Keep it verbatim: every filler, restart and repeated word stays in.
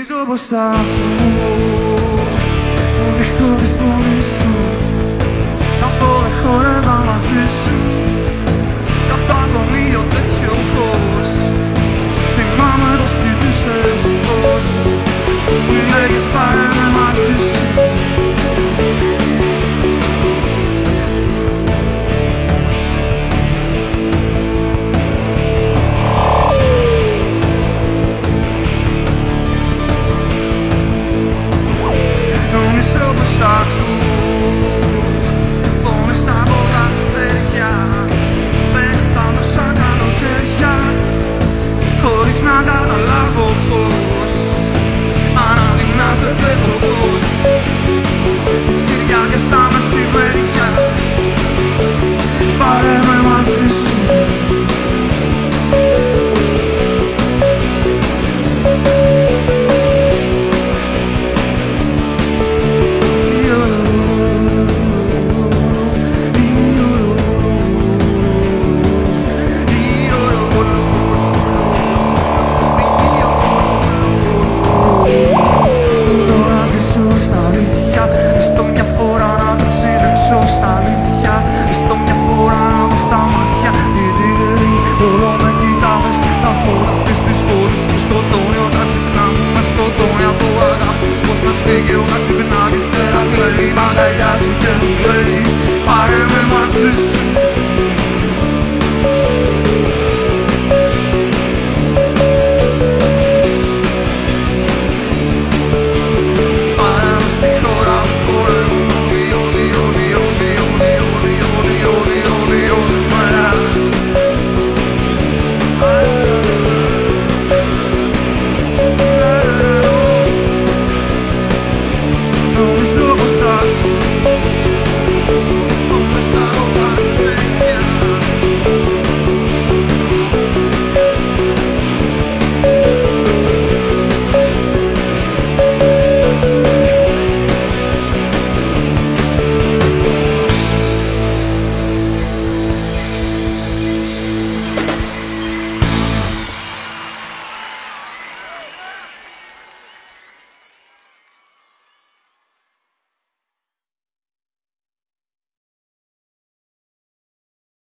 Νομίζω πως θα ακούω τον ήχο της φωνής σου. Να πω χόρευα μαζί σου κατά τον ήλιο τέτοιο φως. Θυμάμαι το σπίτι σου εστός. Μου λέγες πάρε με μαζί σου. Νομίζω πως ακούω φωνές από τα αστέρια. Πέρασαν τόσα καλοκαίρια χωρίς να καταλάβω πως αναδυνάζεται το φως τις Κυριακές στα μεσημέρια. Πάρε με μαζί σου. Και όταν ξυπνά τη στέρα κλαίει, μ' αγκαλιάζει και μου λέει πάρε με μαζί σου.